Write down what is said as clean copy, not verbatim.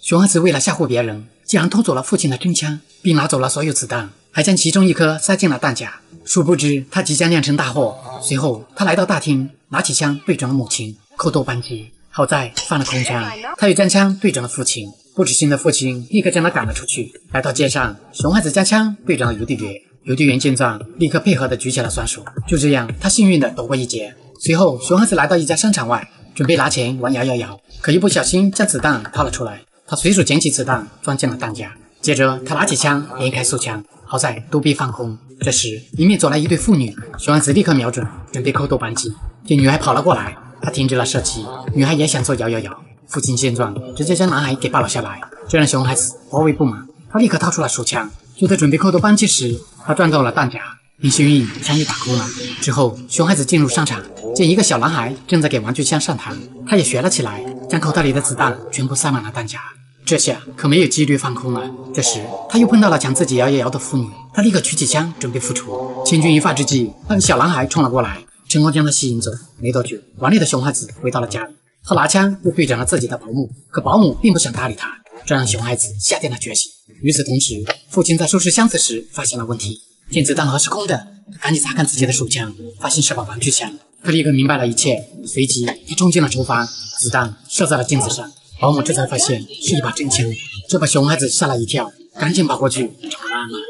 熊孩子为了吓唬别人，竟然偷走了父亲的真枪，并拿走了所有子弹，还将其中一颗塞进了弹夹。殊不知他即将酿成大祸。随后他来到大厅，拿起枪对准了母亲，扣动扳机。好在放了空枪，他又将枪对准了父亲。不知情的父亲立刻将他赶了出去。来到街上，熊孩子将枪对准了邮递员。邮递员见状，立刻配合的举起了双手。就这样，他幸运的躲过一劫。随后，熊孩子来到一家商场外，准备拿钱玩摇摇摇，可一不小心将子弹掏了出来。他随手捡起子弹装进了弹夹，接着他拿起枪连开数枪，好在都被放空。这时，迎面走来一对妇女，熊孩子立刻瞄准，准备扣动扳机。见女孩跑了过来，他停止了射击。女孩也想做摇摇摇。父亲见状，直接将男孩给抱了下来，这让熊孩子颇为不满。他立刻掏出了手枪，就在准备扣动扳机时，他撞到了弹夹，很幸运枪也打空了。之后，熊孩子进入商场，见一个小男孩正在给玩具枪上膛，他也学了起来，将口袋里的子弹全部塞满了弹夹。这下可没有几率放空了。这时，他又碰到了抢自己摇摇摇的妇女，他立刻举起枪准备复仇。千钧一发之际，那个小男孩冲了过来，成功将他吸引走。没多久，顽劣的熊孩子回到了家里，他拿枪又对准了自己的保姆，可保姆并不想搭理他，这让熊孩子下定了决心。与此同时，父亲在收拾箱子时发现了问题，见子弹盒是空的，他赶紧查看自己的手枪，发现是把玩具枪。他立刻明白了一切，随即他冲进了厨房，子弹射在了镜子上。保姆这才发现是一把真枪，这把熊孩子吓了一跳，赶紧跑过去找妈妈。